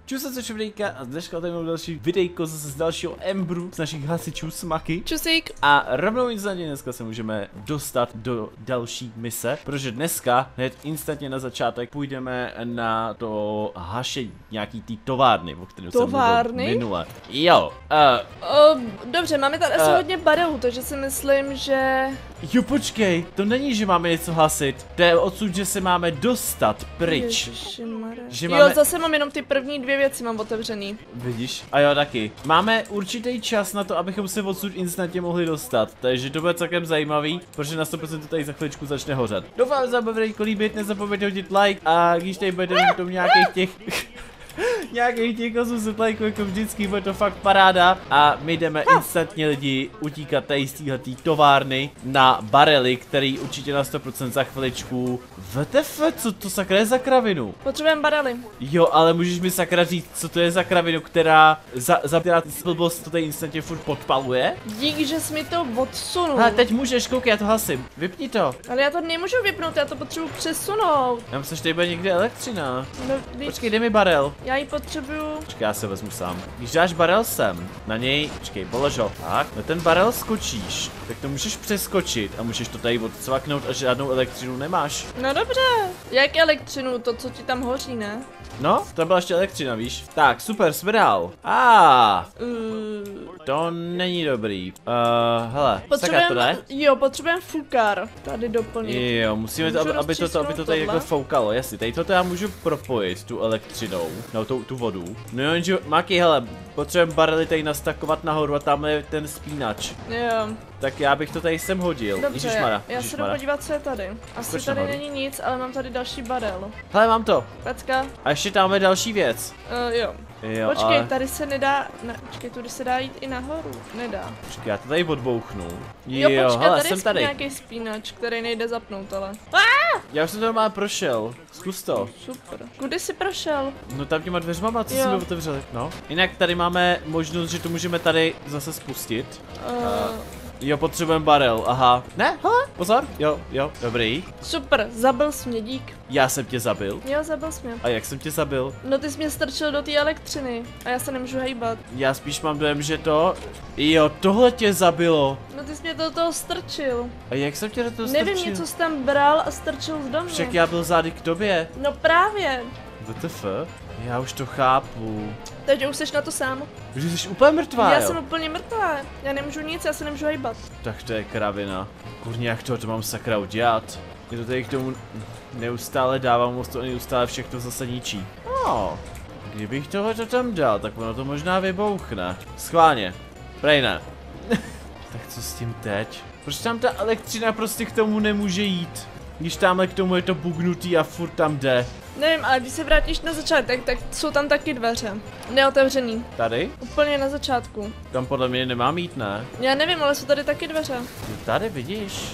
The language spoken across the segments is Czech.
Čus se čuvějka a dneška tady mám další videjko zase z dalšího Embru, z našich hasičů Smaky. Čusík. A rovnou instantně dneska se můžeme dostat do další mise, protože dneska hned instantně na začátek půjdeme na to hašení nějaký tý továrny, o kterém jsem mluvil minule. Jo. Dobře, máme tady asi hodně barelů, takže si myslím, že... Jo, počkej, to není, že máme něco hasit, to je odsud, že se máme dostat pryč. Že máme... Jo, zase mám jenom ty první dvě věci mám otevřený. Vidíš? A jo, taky. Máme určitý čas na to, abychom se odsud instantně mohli dostat, takže to bude celkem zajímavý, protože na 100% to tady za chviličku začne hořet. Doufám, že se vám bude líbit, nezapomeňte hodit like a když tady budete mít tomu nějakých těch... nějakých těch 800 lajků, jako vždycky, bude to fakt paráda. A my jdeme instantně lidi utíkat tady z téhletý továrny na barely, který určitě na 100% za chviličku. VTF, co to sakra je za kravinu? Potřebujeme barely. Jo, ale můžeš mi sakra říct, co to je za kravinu, která která blbost to tady instantně furt podpaluje? Díky, že jsi mi to odsunul. Ale teď můžeš, koukej, já to hasím. Vypni to. Ale já to nemůžu vypnout, já to potřebuji přesunout. Já myslím, že tady bude někde elektřina. No, počkej, dej mi barel. Já ji potřebuju. Počkej, já se vezmu sám. Když dáš barel sem, na něj, počkej, polož ho. Tak, na ten barel skočíš, tak to můžeš přeskočit a můžeš to tady odcvaknout a žádnou elektřinu nemáš. No dobře. Jak elektřinu, to co ti tam hoří, ne? No, tam byla ještě elektřina, víš? Tak, super, jsme dál. To není dobrý. Hele, sakra to jde? Jo, potřebujeme fukar tady doplnit. Jo, musíme to, aby to tady jako foukalo, jasně. Tady to já můžu propojit tu elektřinou, no tu vodu. No jenže, Maki, hele, potřebujeme barely tady nastakovat nahoru a tam je ten spínač. Jo. Tak já bych to tady sem hodil. Dobře, já se jdu podívat, co je tady. Asi tady není nic, ale mám tady další barel. Hele, mám to. Pecka. A ještě tam je další věc. Jo. Počkej, ale... tady se nedá, počkej, tudy se dá jít i nahoru, nedá. Počkej, já to tady odbouchnu. Jo, počkej, hele, tady jsem tady. Nějaký spínač, který nejde zapnout, ale. Já už jsem to má prošel, zkus to. Super. Kudy jsi prošel? No tam těma dveřmama, co jsme otevřeli, no. Jinak tady máme možnost, že to můžeme tady zase spustit. Jo, potřebujeme barel, aha. Ne, hele, pozor, jo, dobrý. Super, zabil jsi mě, dík. Já jsem tě zabil? Jo, zabil jsi mě. A jak jsem tě zabil? No ty jsi mě strčil do té elektřiny a já se nemůžu hejbat. Já spíš mám dojem, že to... Jo, tohle tě zabilo. No ty jsi mě do toho strčil. A jak jsem tě do toho strčil? Nevím, něco jsi tam bral a strčil z do mě. Však já byl zády k tobě. No právě. WTF? Já už to chápu. Takže už jsi na to sám. Že jsi úplně mrtvá, Já jsem úplně mrtvá. Já nemůžu nic, já se nemůžu hejbat. Tak to je kravina. Kurně, jak to mám sakra udělat? Je to tady k tomu neustále dávám, to neustále všechno zase ničí. No, kdybych tohoto tam dal, tak ono to možná vybouchne. Schválně. Prej ne. Tak co s tím teď? Proč tam ta elektřina prostě k tomu nemůže jít? Když tamhle k tomu je to bugnutý a furt tam jde. Nevím, ale když se vrátíš na začátek, tak jsou tam taky dveře. Neotevřený. Tady? Úplně na začátku. Tam podle mě nemá mít, ne? Já nevím, ale jsou tady taky dveře. Tady vidíš.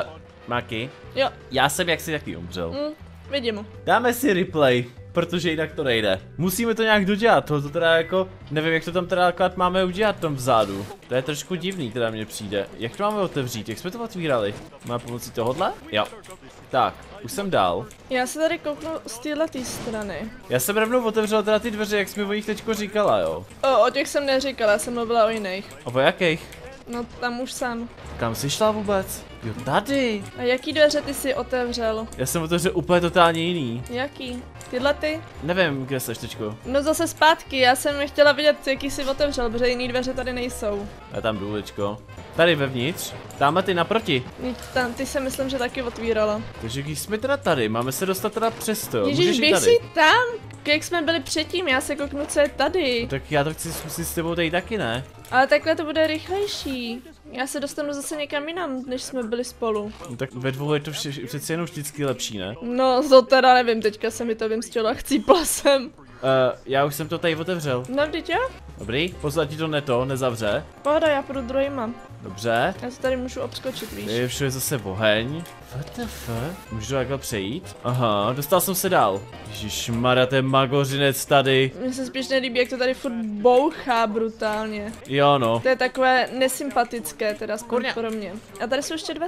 Maki. Jo. Já jsem jaksi taky umřel. Vidím. Dáme si replay, protože jinak to nejde. Musíme to nějak dodělat, to teda jako, nevím jak to tam teda akorát máme udělat tam vzadu. To je trošku divný, teda mně přijde. Jak to máme otevřít, jak jsme to otvírali? Máme pomocí tohohle? Jo. Tak, už jsem dál. Já se tady kouknu z téhletý strany. Já jsem rovnou otevřel teda ty dveře, jak jsi mi o nich teďko říkala, jo? O těch jsem neříkala, já jsem mluvila o jiných. O jakých? No tam už jsem. Kam jsi šla vůbec? Jo, tady. A jaký dveře ty jsi otevřel? Já jsem otevřel úplně totálně jiný. Jaký? Tyhle ty? Nevím, kde seš teďko. No zase zpátky, já jsem chtěla vidět, jaký jsi otevřel, protože jiný dveře tady nejsou. Já tam jdu, ličko. Tady vevnitř. Tamhle ty naproti. Tam ty se myslím, že taky otvírala. Takže když jsme teda tady, máme se dostat teda přes to. Ježíš, běž si tam, jak jsme byli předtím, já se kouknu, co je tady. No, tak já to chci zkusit s tebou tady taky, ne? Ale takhle to bude rychlejší. Já se dostanu zase někam jinam, než jsme byli spolu. No, tak ve dvou je to přeci jenom vždycky lepší, ne? No, to teda nevím, teďka se mi to vymstilo a chcípla jsem. Já už jsem to tady otevřel. No, vždyť jo? Dobrý, později ti to nezavře. Pohoda, já půjdu druhýma. Dobře. Já se tady můžu obskočit, víš. Je všude zase oheň. WTF? Můžu takhle přejít? Aha, dostal jsem se dál. Ježišmarja, ten magořinec tady. Mně se spíš nelíbí, jak to tady furt bouchá brutálně. Jo no. To je takové nesympatické, teda skoro pro mě. A tady jsou ještě dveře.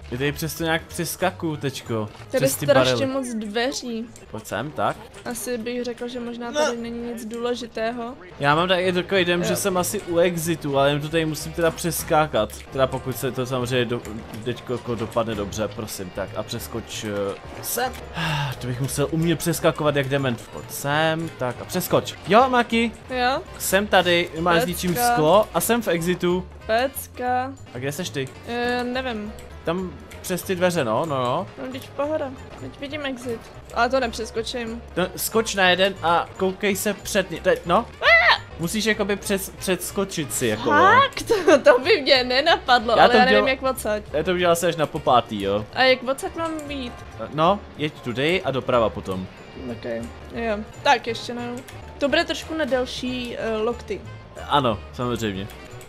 Je tady přesto nějak přeskakuju teďko. Tady je Přes ty strašně barely. moc dveří. Pojď sem, tak. Asi bych řekl, že možná tady není nic důležitého. Já mám taky takový dojem, Jo. že jsem asi u exitu, ale jen to tady musím teda přeskákat. Teda pokud se to samozřejmě teďko jako dopadne dobře, prosím, tak a přeskoč sem. To bych musel umět přeskakovat jak dement. Pojď sem, tak a přeskoč. Jo, Maki, Jo? jsem tady, máš s ničím Pecka. sklo a jsem v exitu. Pecka. A kde seš ty? Nevím. Tam přes ty dveře, no. No, teď pohoda. Teď vidím exit. Ale to nepřeskočím. No, skoč na jeden a koukej se před teď, no. Musíš jakoby předskočit si, jako. Tak, to by mě nenapadlo, Já ale to já nevím děla- jak odsaď. Já to udělal se až na popátý, jo. A jak odsaď mám být? No, jeď tudy a doprava potom. Ok, jo. Tak ještě ne. To bude trošku na další lokty. Ano, samozřejmě.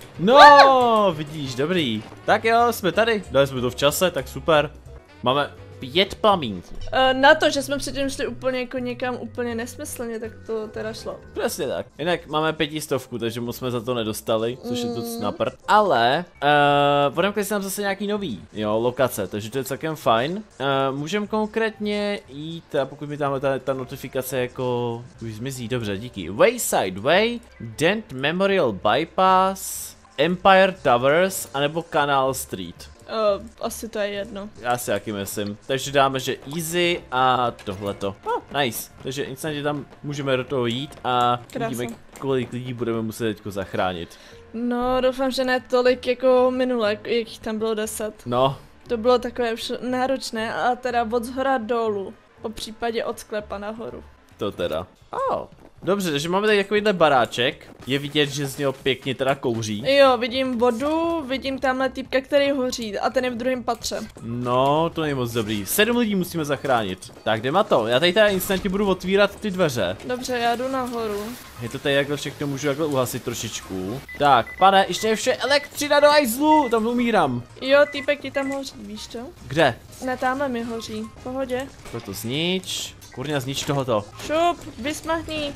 No, vidíš, dobrý. Tak jo, jsme tady. Dali jsme to v čase, tak super. Máme 5 plamínků. Na to, že jsme předtím šli úplně jako někam úplně nesmyslně, tak to teda šlo. Přesně tak. Jinak máme 500, takže moc jsme za to nedostali, což je to na prd. Ale, odemkli se nám zase nějaký nový, jo, lokace, takže to je celkem fajn. Můžeme konkrétně jít, a pokud mi tam ta notifikace jako už zmizí, dobře, díky. Wayside Way, Dent Memorial Bypass, Empire Towers, anebo Canal Street. Asi to je jedno. Já si jaký myslím. Takže dáme, že easy a tohleto. Nice. Takže instantně tam můžeme do toho jít a Krása. vidíme, kolik lidí budeme muset teďko zachránit. No, doufám, že ne tolik jako minule, jak jich tam bylo 10. No, To bylo takové už náročné a teda od zhora dolů. Po případě od sklepa nahoru. to teda. Dobře, takže máme tady takovýhle baráček. Je vidět, že z něho pěkně teda kouří. Jo, vidím vodu, vidím tamhle týpka, který hoří a ten je v druhém patře. No, to není moc dobrý. 7 lidí musíme zachránit. Tak jdeme na to. Já tady teda instantně budu otvírat ty dveře. Dobře, já jdu nahoru. Je to tady jakhle všechno můžu jakhle uhasit trošičku. Tak, pane, ještě je vše elektřina do hajzlu, tam umírám. Jo, týpek ti tam hoří, víš co? Kde? Ne, tamhle mi hoří. V pohodě. To znič. Kurňa, znič tohoto. Šup, vysmahni.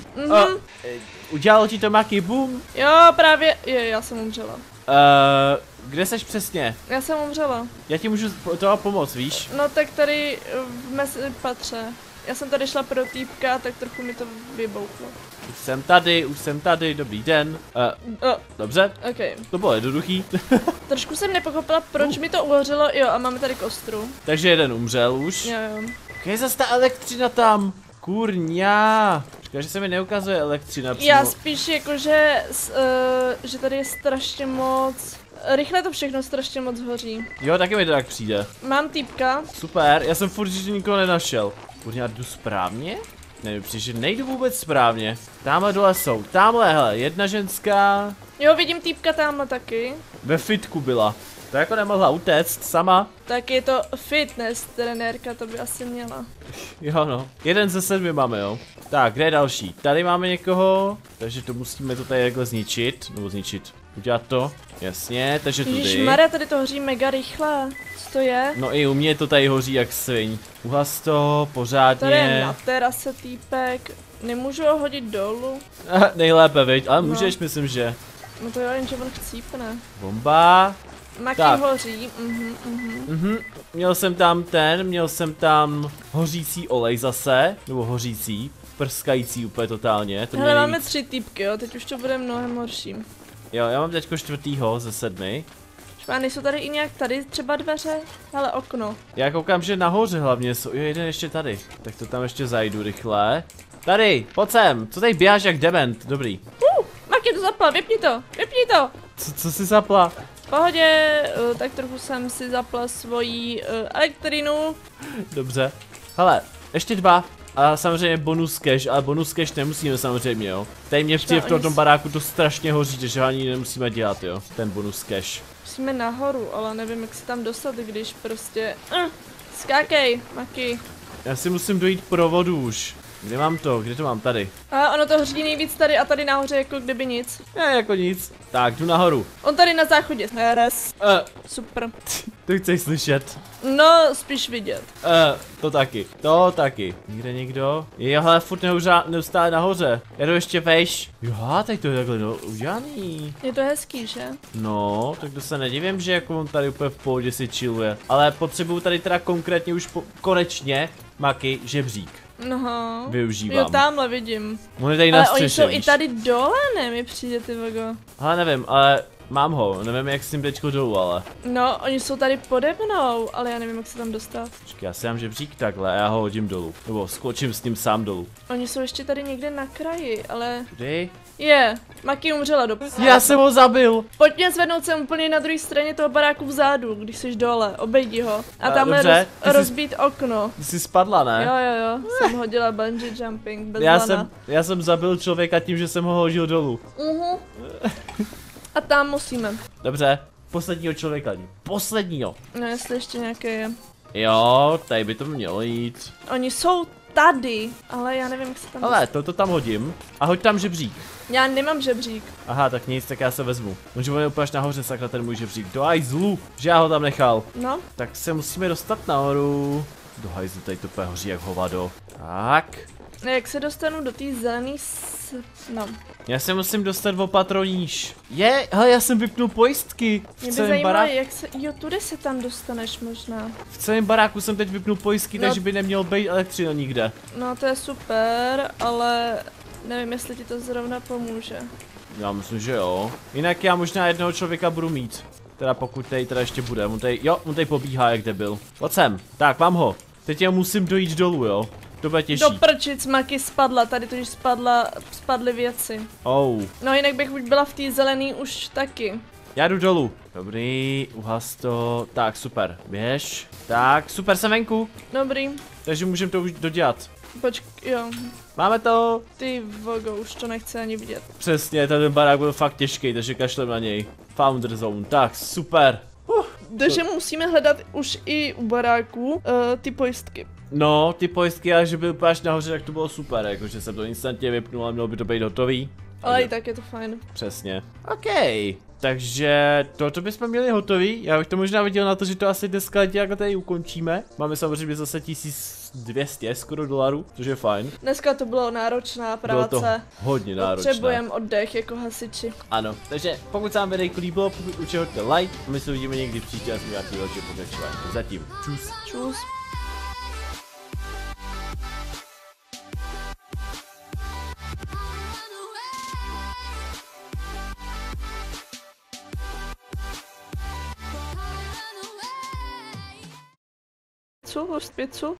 Udělalo ti to Maki, boom. Jo, právě. Já jsem umřela. Kde seš přesně? Já jsem umřela. Já ti můžu toho pomoct, víš? No tak tady v mezi patře. Já jsem tady šla pro týpka, tak trochu mi to vybouchlo. Už jsem tady, dobrý den. Dobře, Ok. to bylo jednoduchý. Trošku jsem nepochopila, proč mi to uhořelo. Jo, a máme tady kostru. Takže jeden umřel už. Jo. Je zase ta elektřina tam. Kurňa. Říká, že se mi neukazuje elektřina přímo. Já spíš jakože, že tady je strašně moc. Rychle to všechno strašně moc hoří. Jo, taky mi to tak přijde. Mám týpka. Super, já jsem furt, že nikoho nenašel. Kurňa, jdu správně? Nevím, že nejdu vůbec správně. Tamhle dole jsou, tamhle, hele, jedna ženská. Jo, vidím týpka tamhle taky. Ve fitku byla. To jako nemohla utéct sama. Tak je to fitness trenérka, to by asi měla. Jo no, 1 ze 7 máme, jo. Tak, kde je další? Tady máme někoho, takže to musíme to tady takhle zničit, nebo zničit, udělat to, jasně, takže tudy. Ježišmarja, tady to hoří mega rychle. Co to je? No i u mě to tady hoří jak sviň. Uhas to, Tady je pořádně. na terase týpek. Nemůžu ho hodit dolů. Nejlépe, viď, ale No. můžeš, myslím, že. No to jo, jenže on chcípne. Bomba. Maki Tak. hoří, Měl jsem tam hořící olej zase, nebo hořící, prskající úplně totálně. To mě Hele, máme nejvíc. 3 týpky, jo, teď už to bude mnohem horší. Jo, já mám teďko 4. ze 7. Špány, jsou tady i nějak tady třeba dveře? Hele, okno. Já koukám, že nahoře hlavně jsou, jo, jeden ještě tady. Tak to tam ještě zajdu rychle. Tady, pojď sem, co tady běháš jak dement, dobrý. Maki to zapla, vypni to! Co si zapla? V pohodě, tak trochu jsem si zapla svoji elektrinu. Dobře. Hele, ještě 2. A samozřejmě bonus cash, ale bonus cash nemusíme samozřejmě, jo. Tady mě přijde v tom baráku to strašně hoří, takže ho ani nemusíme dělat, jo. Ten bonus cash. Musíme nahoru, ale nevím, jak se tam dostat, když prostě... skákej, Maki. Já si musím dojít provodu už. Kde mám to? Kde to mám? Tady. A ono to hoří nejvíc tady a tady nahoře jako kdyby nic. Ne, jako nic. Tak, jdu nahoru. On tady na záchodě. Res. Super. To chceš slyšet. No, spíš vidět. To taky. Nikde někdo? Jo, hele, furt neustále nahoře. Já jdu ještě vejš. Jo, teď to je takhle udělaný. Je to hezký, že? No, tak to se nedivím, že jako on tady úplně v pohodě si chilluje. Ale potřebuju tady teda konkrétně už konečně, Maki, žebřík. No. Využívám. Jo, tamhle vidím. On je tady na Ale střeše, oni jsou víš. i tady dole, ne? Mi přijde, ty vogo. Ale nevím, ale mám ho. Nevím, jak s tím teďko dolů, ale. No, oni jsou tady pode mnou, ale já nevím, jak se tam dostat. Počkej, já si dám žebřík takhle a já ho hodím dolů. Nebo skočím s ním sám dolů. Oni jsou ještě tady někde na kraji, ale... Kdy? Maki umřela do... Já jsem ho zabil! Pojď mě zvednout sem úplně na druhé straně toho baráku vzadu, když jsi dole, obejdi ho. A tamhle dobře, rozbít okno. Ty jsi spadla, ne? Jo, jsem hodila bungee jumping bez Já jsem zabil člověka tím, že jsem ho hodil dolů. A tam musíme. Dobře, posledního člověka. Posledního. No, jestli ještě nějaké je. Jo, tady by to mělo jít. Oni jsou tady, ale já nevím, jak se tam Ale to tam hodím. A hoď tam žebřík. Já nemám žebřík. Aha, tak nic, tak já se vezmu. Může on je úplně až nahoře, sakra, ten můj žebřík. Do hajzlu, že já ho tam nechal. No. Tak se musíme dostat nahoru. Do hajzlu, tady to úplně hoří jak hovado. Tak. Jak se dostanu do té zelený no. Já se musím dostat o patro níž. Hele, já jsem vypnul pojistky. Mě by zajímalo, jak se, jo, tudy se tam dostaneš možná. V celém baráku jsem teď vypnul pojistky, No. takže by neměl být elektřina nikde. No, to je super, ale nevím, jestli ti to zrovna pomůže. Já myslím, že jo. Jinak já možná jednoho člověka budu mít. Teda pokud tady teda ještě bude. On tady pobíhá jak debil. Pojď sem. Tak, mám ho. Teď já musím dojít dolů, jo. To bude těžší. Do prčic, Maki spadla, tady totiž spadly věci. Oh. No jinak bych buď byla v té zelený už taky. Já jdu dolů. Dobrý, uhas to. Tak, super. Běž. Tak, super, jsem venku. Dobrý, Takže můžeme to už dodělat. jo. Máme to. Ty vogo, už to nechce ani vidět. Přesně, ten barák byl fakt těžký, takže kašlem na něj. Founder zone, tak, super. Takže musíme hledat už i u baráků ty pojistky. No, ty pojistky, ale že byl úplně až nahoře, tak to bylo super, jakože jsem to instantně vypnul a mělo by to být hotový. Ale i tak je to fajn. Přesně. OK. Takže toto bychom měli hotový. Já bych to možná viděl na to, že to asi dneska jako tady ukončíme. Máme samozřejmě zase 1200 skoro dolarů, což je fajn. Dneska to bylo náročná práce. Bylo to hodně náročné. Potřebujeme oddech jako hasiči. Ano, takže pokud se vám videjko líbilo, pokud určitě hoďte like a my se uvidíme někdy příště a jsme nějaký velký pokračování. Zatím. Čus. Čus. Pizzu, host pizzu.